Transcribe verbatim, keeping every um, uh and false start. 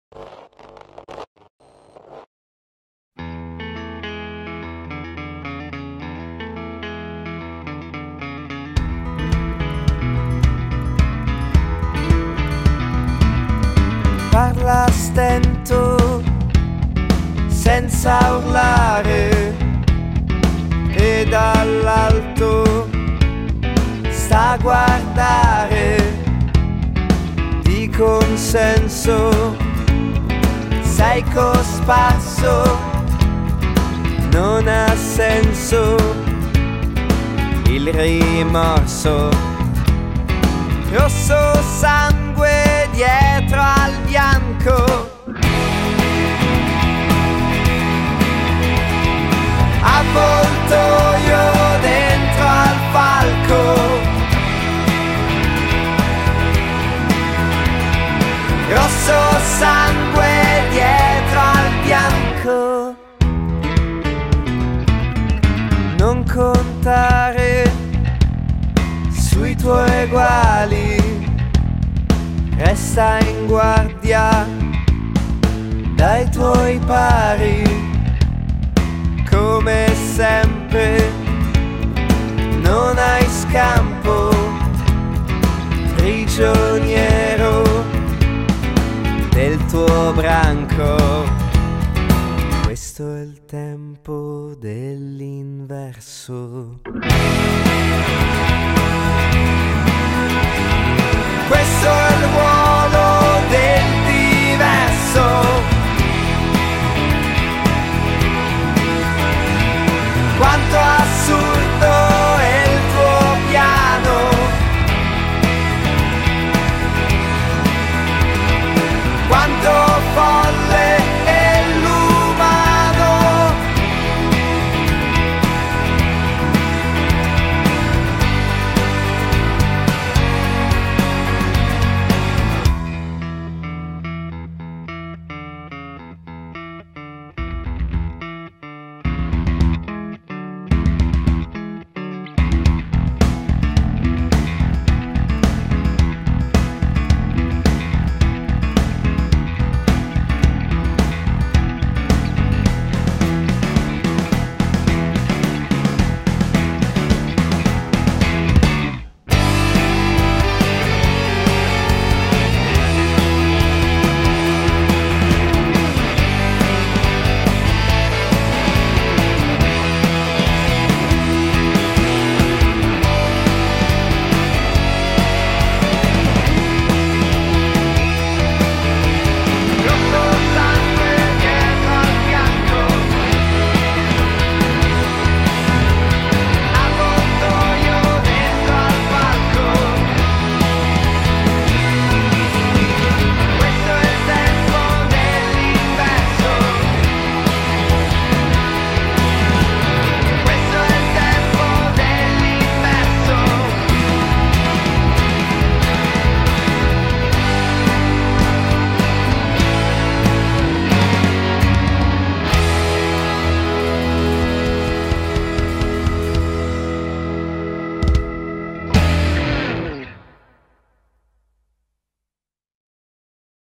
Parla a stento, senza urlare, e dall'alto sta a guardare. Di consenso sei cosparso, non ha senso il rimorso. Rosso sangue dietro al bianco, avvoltoio dentro al falco. Rosso sangue dietro al bianco. Non contare sui tuoi eguali, resta in guardia dai tuoi pari. Come sempre non hai scampo, prigioniero del tuo branco. Questo è il tempo dell'inverso. Questo è il uomo